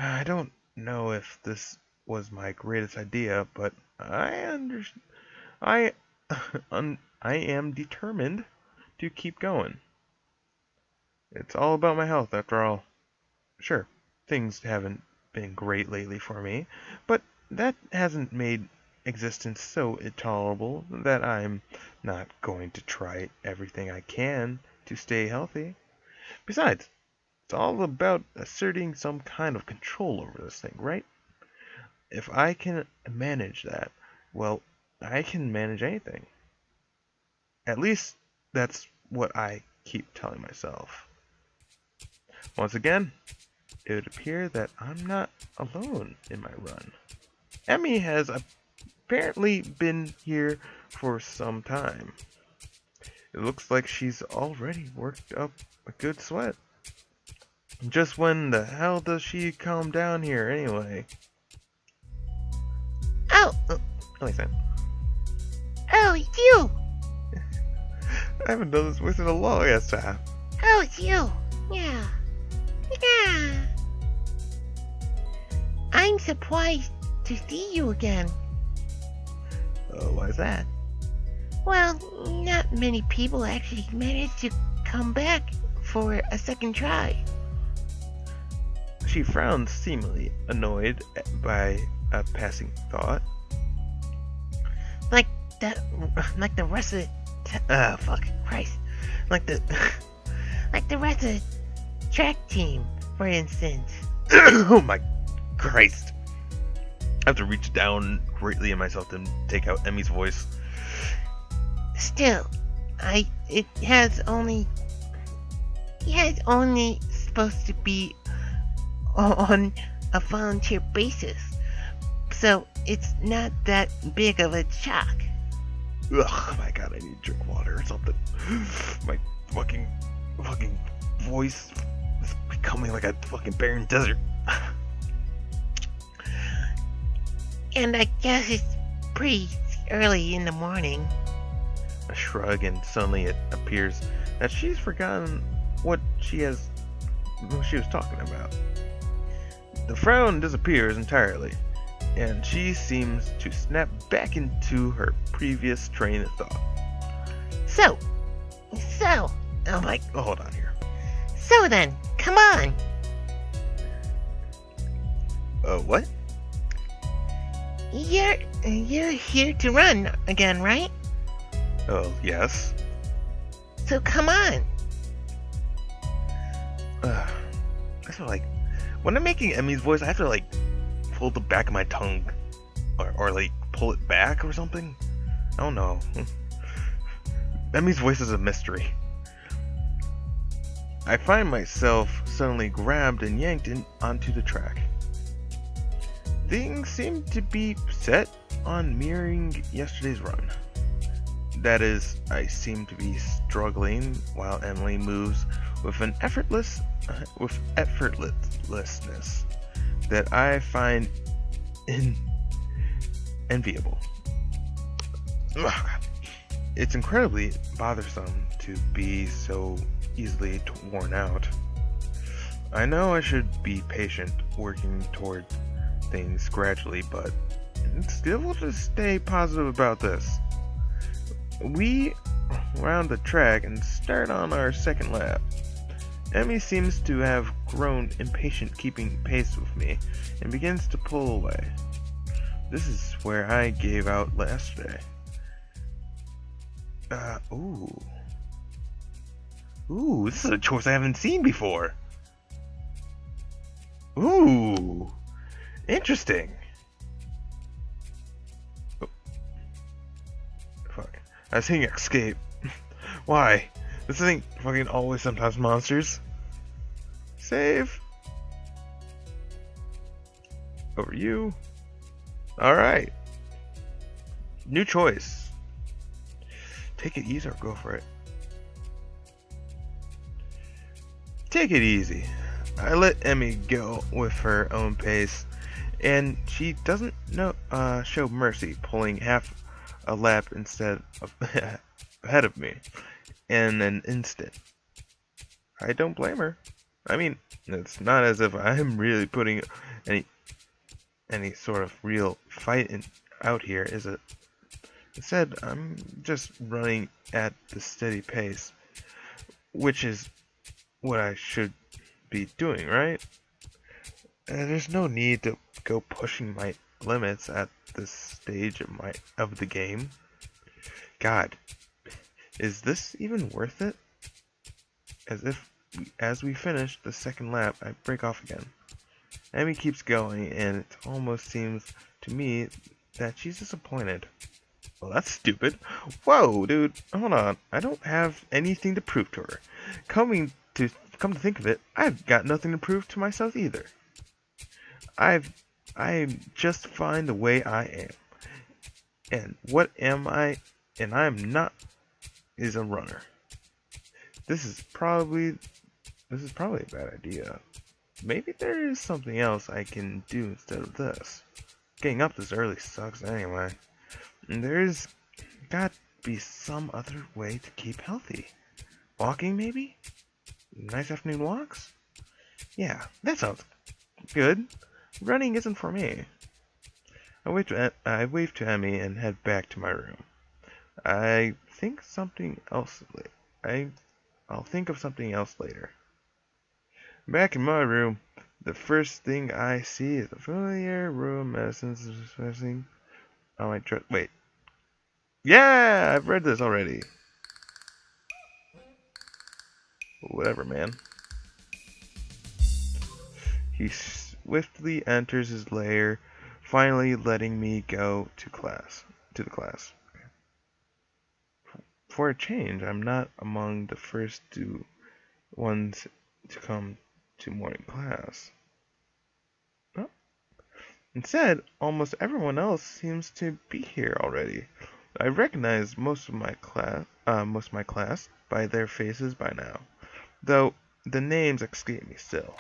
I don't know if this was my greatest idea, but I I am determined to keep going. It's all about my health after all. Sure, things haven't been great lately for me, but that hasn't made existence so intolerable that I'm not going to try everything I can to stay healthy. Besides, it's all about asserting some kind of control over this thing, right? If I can manage that, well, I can manage anything. At least that's what I keep telling myself. Once again, it would appear that I'm not alone in my run. Emmy has apparently been here for some time. It looks like she's already worked up a good sweat. Just when the hell does she calm down here anyway? Oh, Like that. oh, it's you. I haven't done this voice in a long ass time. Oh, it's you. Yeah. Yeah. I'm surprised to see you again. Why is that? Well, not many people actually manage to come back for a second try. She frowns, seemingly annoyed by a passing thought. Like the rest of the, fuck, Christ. Like the rest of the track team, for instance. Oh my Christ. I have to reach down greatly in myself to take out Emmy's voice. Still, it has only supposed to be on a volunteer basis, so it's not that big of a shock. Ugh, my god, I need to drink water or something. My fucking voice is becoming like a fucking barren desert. And I guess it's pretty early in the morning. A shrug, and suddenly it appears that she's forgotten what she was talking about. The frown disappears entirely, and she seems to snap back into her previous train of thought. So, I'm like, oh, hold on here. so then, come on. What? You're here to run again, right? Oh, yes. So come on. I feel like when I'm making Emmy's voice, I have to like pull the back of my tongue, or like pull it back or something. I don't know. Emmy's voice is a mystery. I find myself suddenly grabbed and yanked onto the track. Things seem to be set on mirroring yesterday's run. That is, I seem to be struggling while Emily moves with an effortlessness that I find enviable. Ugh. It's incredibly bothersome to be so easily worn out. I know I should be patient, working toward things gradually, but it's difficult to stay positive about this. We round the track and start on our second lap. Emmy seems to have grown impatient keeping pace with me and begins to pull away. This is where I gave out last day. Ooh, this is a choice I haven't seen before. Ooh, interesting. Oh. Fuck. I was hitting escape. Why? This ain't fucking always sometimes monsters. Save. Over you. Alright. New choice. Take it easy or go for it. Take it easy. I let Emmy go with her own pace, and she doesn't show mercy, pulling half a lap instead of ahead of me in an instant. I don't blame her. I mean, it's not as if I'm really putting any any sort of real fight out here, is it? Instead, I'm just running at the steady pace, which is what I should be doing, right? There's no need to go pushing my limits at this stage of the game. God, is this even worth it? As we finish the second lap, I break off again. Emmy keeps going, and it almost seems to me that she's disappointed. Well, that's stupid. Whoa, dude, hold on. I don't have anything to prove to her. Come to think of it, I've got nothing to prove to myself either. I'm just fine the way I am. And what am I? And I'm not is a runner. This is probably a bad idea. Maybe there is something else I can do instead of this. Getting up this early sucks anyway. And there's got to be some other way to keep healthy. Walking, maybe? Nice afternoon walks? Yeah, that sounds good. Running isn't for me. I wave to Emmy and head back to my room. I'll think of something else later. Back in my room, the first thing I see is the familiar room medicines dispensing on my wait. Yeah, I've read this already. Whatever, man. He swiftly enters his lair, finally letting me go to the class. For a change, I'm not among the first ones to come to morning class. No. Instead, almost everyone else seems to be here already. I recognize most of my class by their faces by now, though the names escape me still.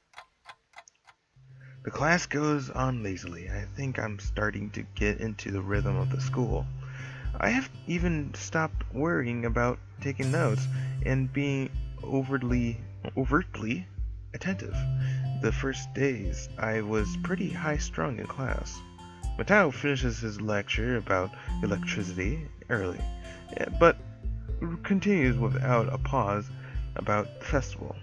The class goes on lazily. I think I'm starting to get into the rhythm of the school. I have even stopped worrying about taking notes and being overtly attentive. The first days, I was pretty high-strung in class. Matao finishes his lecture about electricity early, but continues without a pause about the festival.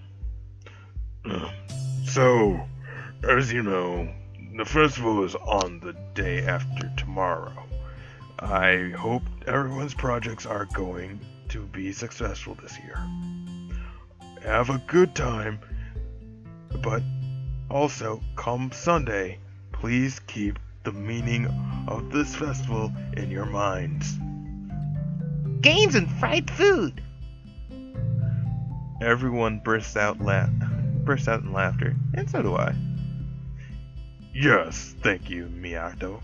So, as you know, the festival is on the day after tomorrow. I hope everyone's projects are going to be successful this year. Have a good time, but also come Sunday, please keep the meaning of this festival in your minds. Games and fried food! Everyone bursts out in laughter, and so do I. Yes, thank you, Mikato.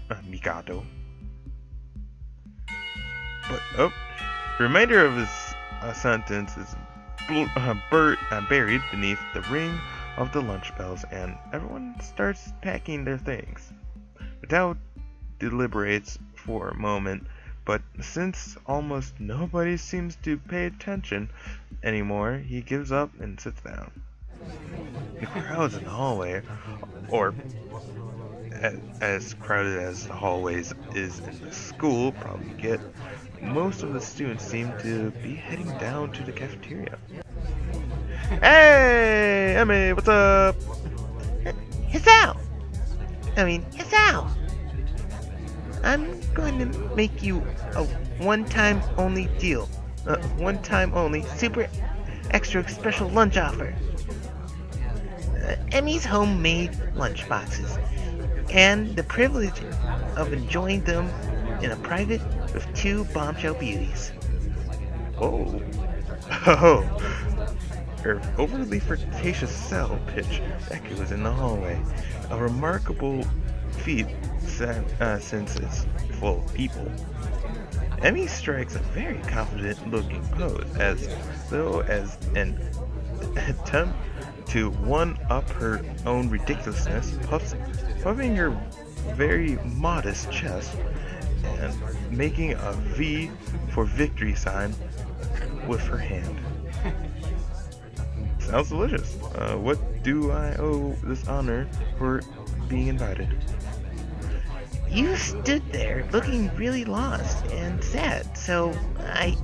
But, the remainder of his sentence is buried beneath the ring of the lunch bells, and everyone starts packing their things. Matao deliberates for a moment, but since almost nobody seems to pay attention anymore, he gives up and sits down. The crowds in the hallway, or as crowded as the hallways is in the school probably get, most of the students seem to be heading down to the cafeteria. Hey, Emmy, what's up? Hisao! I'm going to make you a one-time only deal. One-time only, super extra special lunch offer. Emmy's homemade lunch boxes, and the privilege of enjoying them in a private with 2 bombshell beauties. Oh. Her overly flirtatious sell pitch echoes in the hallway, a remarkable feat since it's full of people. Emmy strikes a very confident-looking pose, as though as an attempt to one-up her own ridiculousness, puffing her very modest chest and making a V for victory sign with her hand. Sounds delicious. What do I owe this honor for being invited. You stood there looking really lost and sad, so I.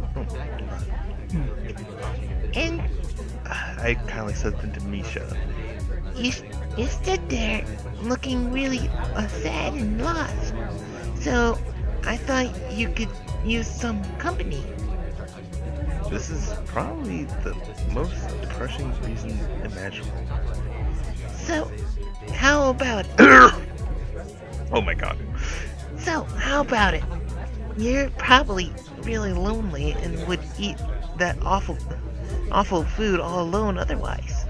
And I kindly said to Misha. you, you stood there looking really sad and lost, so I thought you could use some company. This is probably the most depressing reason imaginable. So, how about it? Oh my god. So, how about it? You're probably really lonely and would eat that awful food all alone otherwise.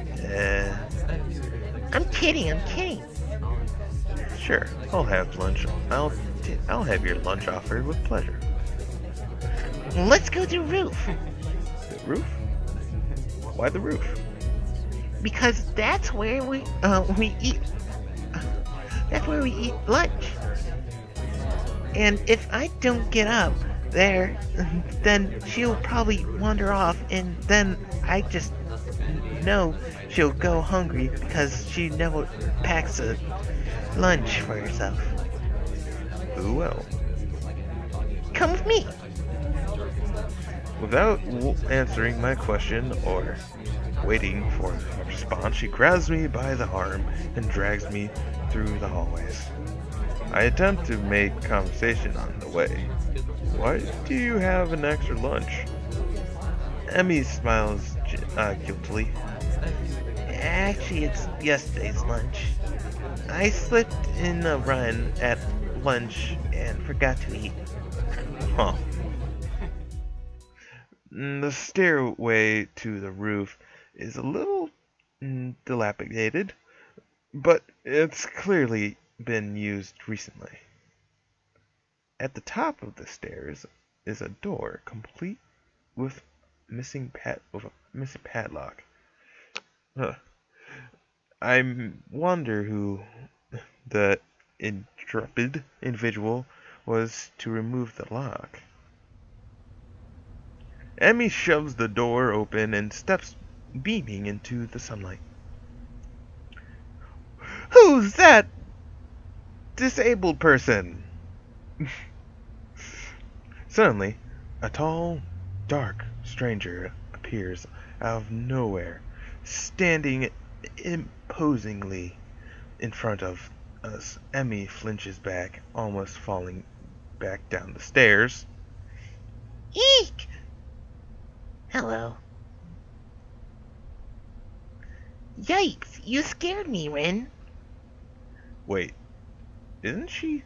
I'm kidding. Sure, I'll have lunch. I'll have your lunch offered with pleasure. Let's go to the roof. The roof? Why the roof? Because that's where we eat. That's where we eat lunch. And if I don't get up there, then she'll probably wander off, and then I just know she'll go hungry because she never packs a lunch for herself. Well. Come with me. Without answering my question or waiting for a response, she grabs me by the arm and drags me through the hallways. I attempt to make conversation on the way. Why do you have an extra lunch? Emmy smiles guiltily. Actually, it's yesterday's lunch. I slipped in a run at lunch and forgot to eat. Huh. The stairway to the roof is a little dilapidated, but it's clearly been used recently. At the top of the stairs is a door complete with a missing padlock. Huh. I wonder who the intrepid individual was to remove the lock. Emmy shoves the door open and steps beaming into the sunlight. Who's that disabled person? Suddenly, a tall, dark stranger appears out of nowhere, standing imposingly in front of us. Emmy flinches back, almost falling back down the stairs. Eek! Hello. Yikes, you scared me, Rin. Wait, isn't she?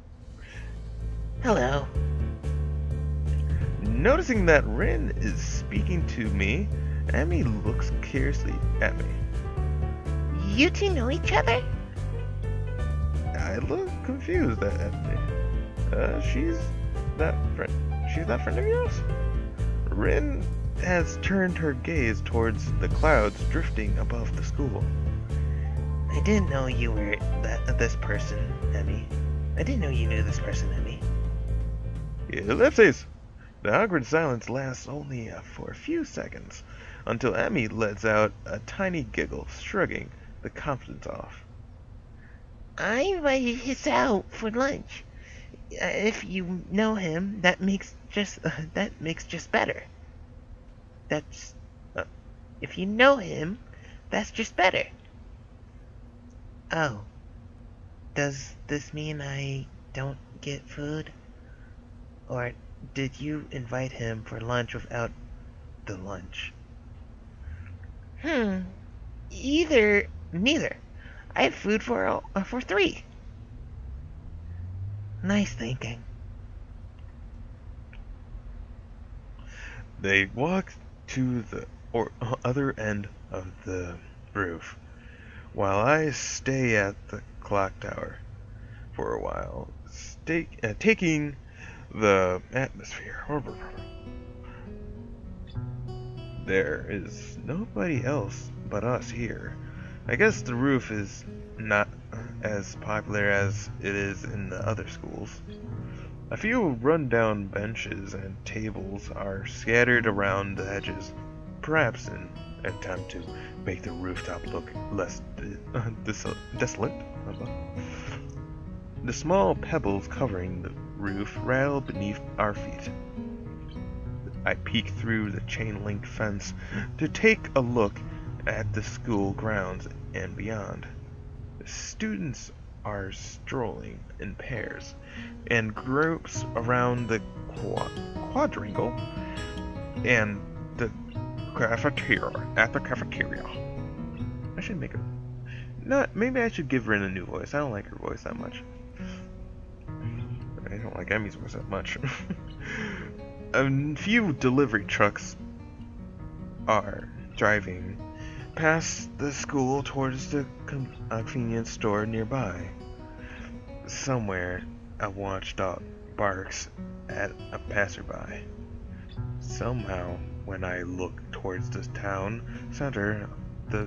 Hello. Noticing that Rin is speaking to me, Emmy looks curiously at me. You two know each other? I look confused at Emmy. She's that friend of yours? Rin has turned her gaze towards the clouds drifting above the school. I didn't know you were this person, Emmy. I didn't know you knew this person, Emmy. Ellipses! The awkward silence lasts only for a few seconds, until Emmy lets out a tiny giggle, shrugging the confidence off. I invited his out for lunch. If you know him, that makes just better. That's if you know him, that's just better. Oh, does this mean I don't get food? Or did you invite him for lunch without the lunch? Neither. I have food for 3. Nice thinking. They walk to the other end of the roof, while I stay at the clock tower for a while, taking the atmosphere. There is nobody else but us here. I guess the roof is not as popular as it is in the other schools. A few run-down benches and tables are scattered around the edges, perhaps in and attempt to make the rooftop look less desolate. The small pebbles covering the roof rattle beneath our feet. I peek through the chain-link fence to take a look at the school grounds and beyond. The students are strolling in pairs and groups around the quadrangle and the cafeteria. I should make maybe I should give Rin a new voice. I don't like her voice that much. I don't like Emmy's voice that much. A few delivery trucks are driving past the school towards the convenience store nearby. Somewhere, a watchdog barks at a passerby. Somehow, when I look towards the town center, the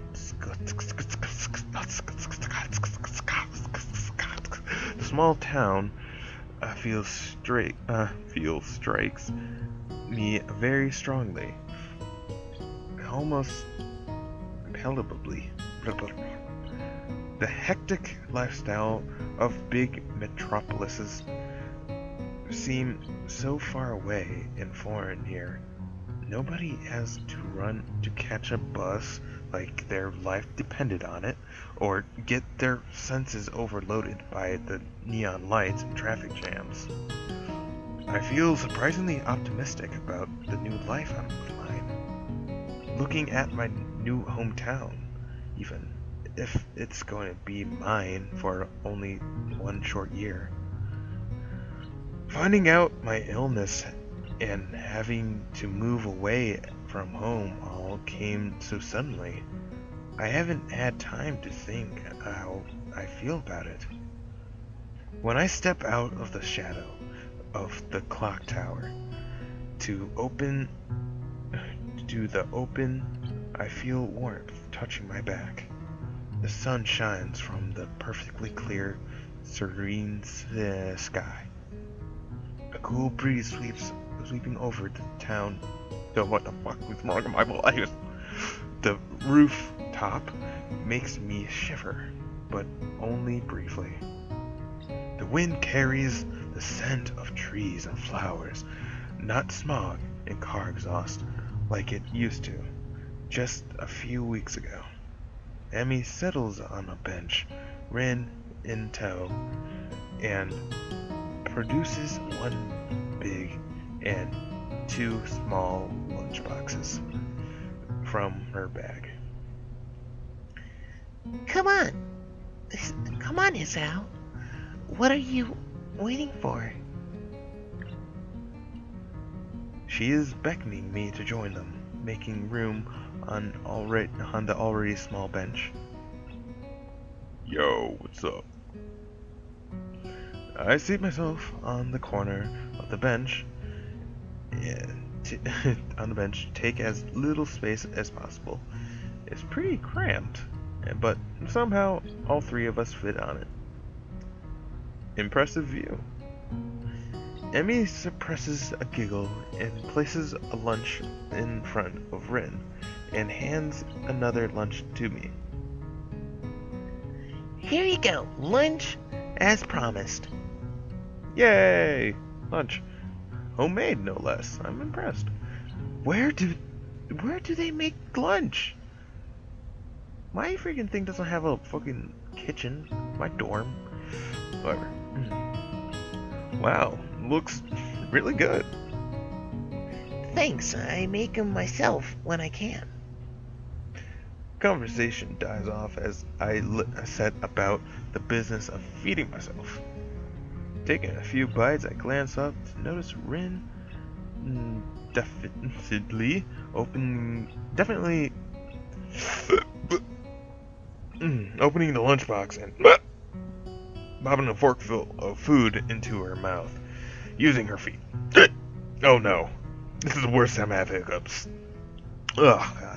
small town strikes me very strongly, almost palpably. The hectic lifestyle of big metropolises seem so far away and foreign here. Nobody has to run to catch a bus like their life depended on it, or get their senses overloaded by the neon lights and traffic jams. I feel surprisingly optimistic about the new life I'm finding. Looking at my new hometown, even if it's going to be mine for only one short year. Finding out my illness and having to move away from home all came so suddenly. I haven't had time to think how I feel about it. When I step out of the shadow of the clock tower to the open, I feel warmth touching my back. The sun shines from the perfectly clear, serene sky. A cool breeze sweeping over the town. What the fuck was wrong with my life? The rooftop makes me shiver, but only briefly. The wind carries the scent of trees and flowers, not smog and car exhaust like it used to just a few weeks ago. Emmy settles on a bench, Rin in tow, and produces one big and two small lunchboxes from her bag. Come on, Isao. What are you waiting for? She is beckoning me to join them, making room on the already small bench. Yo, what's up? I seat myself on the corner of the bench take as little space as possible. It's pretty cramped, but somehow all three of us fit on it. Impressive view. Emmy suppresses a giggle and places a lunch in front of Rin and hands another lunch to me. Here you go, lunch as promised. Yay! Lunch. Homemade, no less. I'm impressed. Where do they make lunch? My freaking thing doesn't have a fucking kitchen. My dorm. Whatever. Wow, looks really good. Thanks, I make them myself when I can. Conversation dies off as I set about the business of feeding myself. Taking a few bites, I glance up to notice Rin definitely opening the lunchbox and bobbing a forkful of food into her mouth, using her feet. Oh no, this is the worst time I have hiccups. Oh god.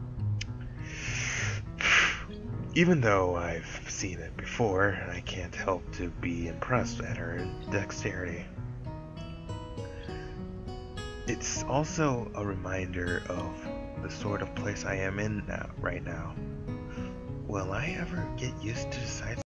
Even though I've seen it before, I can't help to be impressed at her dexterity. It's also a reminder of the sort of place I am in now, right now. Will I ever get used to the sights